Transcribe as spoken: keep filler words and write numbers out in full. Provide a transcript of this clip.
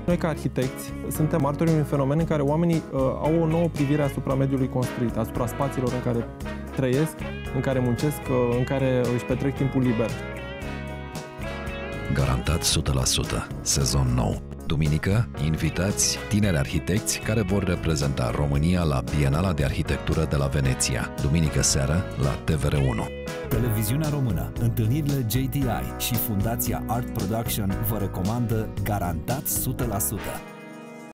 Noi, ca arhitecți, suntem martorii unui fenomen în care oamenii uh, au o nouă privire asupra mediului construit, asupra spațiilor în care trăiesc, în care muncesc, uh, în care își petrec timpul liber. Garantat o sută la sută. Sezon nou. Duminică, invitați tineri arhitecți care vor reprezenta România la Bienala de Arhitectură de la Veneția. Duminică seară la T V R unu. Televiziunea Română, întâlnirile J T I și Fundația Art Production vă recomandă Garantat o sută la sută.